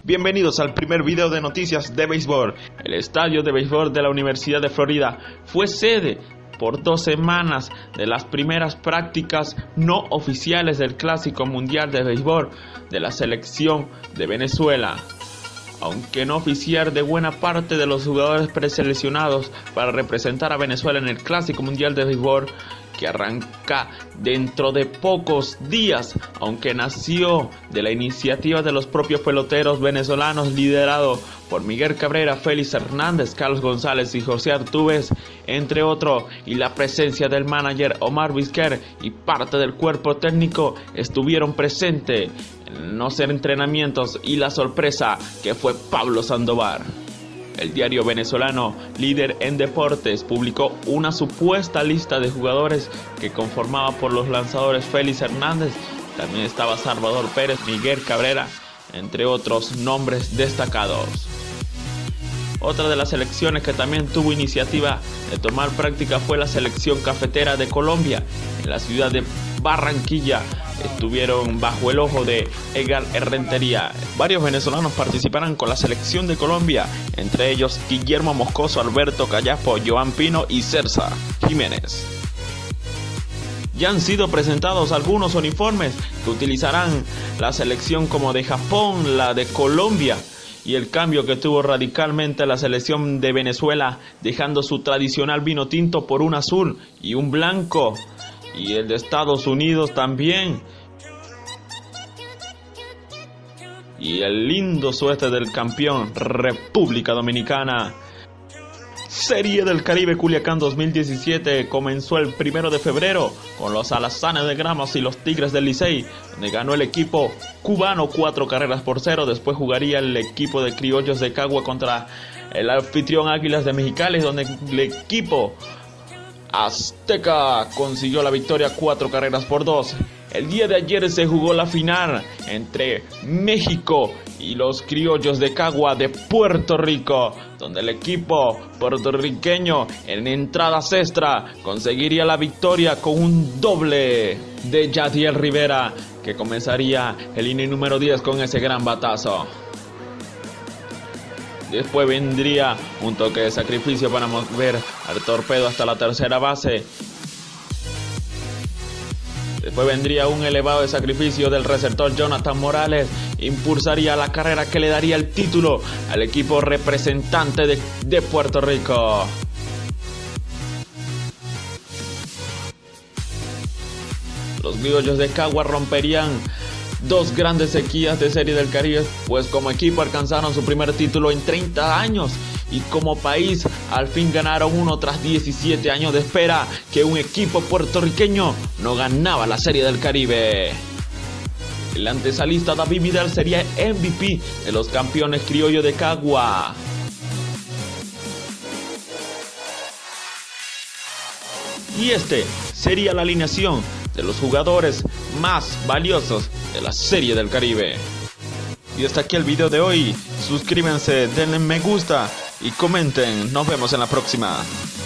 Bienvenidos al primer video de noticias de béisbol. El estadio de béisbol de la Universidad de Florida fue sede por 2 semanas de las primeras prácticas no oficiales del Clásico Mundial de Béisbol de la selección de Venezuela. Aunque no oficial de buena parte de los jugadores preseleccionados para representar a Venezuela en el Clásico Mundial de Béisbol, que arranca dentro de pocos días, aunque nació de la iniciativa de los propios peloteros venezolanos liderado por Miguel Cabrera, Félix Hernández, Carlos González y José Artúbez, entre otros, y la presencia del manager Omar Vizquer y parte del cuerpo técnico estuvieron presentes en los entrenamientos, y la sorpresa que fue Pablo Sandoval. El diario venezolano Líder en Deportes publicó una supuesta lista de jugadores que conformaba por los lanzadores Félix Hernández, también estaba Salvador Pérez, Miguel Cabrera, entre otros nombres destacados. Otra de las selecciones que también tuvo iniciativa de tomar práctica fue la selección cafetera de Colombia. En la ciudad de Barranquilla estuvieron bajo el ojo de Edgar Rentería. Varios venezolanos participarán con la selección de Colombia, entre ellos Guillermo Moscoso, Alberto Callapo, Joan Pino y Cerza Jiménez. Ya han sido presentados algunos uniformes que utilizarán la selección, como de Japón, la de Colombia, y el cambio que tuvo radicalmente la selección de Venezuela, dejando su tradicional vino tinto por un azul y un blanco, y el de Estados Unidos también, y el lindo suéter del campeón República Dominicana. Serie del Caribe Culiacán 2017 comenzó el 1 de febrero con los Alazanes de Gramas y los Tigres del Licey, donde ganó el equipo cubano 4-0. Después jugaría el equipo de Criollos de Cagua contra el anfitrión Águilas de Mexicali, donde el equipo azteca consiguió la victoria 4-2. El día de ayer se jugó la final entre México y los Criollos de Cagua de Puerto Rico, donde el equipo puertorriqueño en entradas extra conseguiría la victoria con un doble de Yadiel Rivera, que comenzaría el inning número 10 con ese gran batazo. Después vendría un toque de sacrificio para mover al torpedo hasta la tercera base. Después vendría un elevado de sacrificio del receptor Jonathan Morales. Impulsaría la carrera que le daría el título al equipo representante de Puerto Rico. Los Criollos de Cagua romperían 2 grandes sequías de Serie del Caribe, pues como equipo alcanzaron su primer título en 30 años y como país al fin ganaron uno tras 17 años de espera que un equipo puertorriqueño no ganaba la Serie del Caribe. El antesalista David Vidal sería MVP de los campeones criollos de Cagua. Y este sería la alineación de los jugadores más valiosos de la Serie del Caribe. Y hasta aquí el video de hoy. Suscríbanse, denle me gusta y comenten. Nos vemos en la próxima.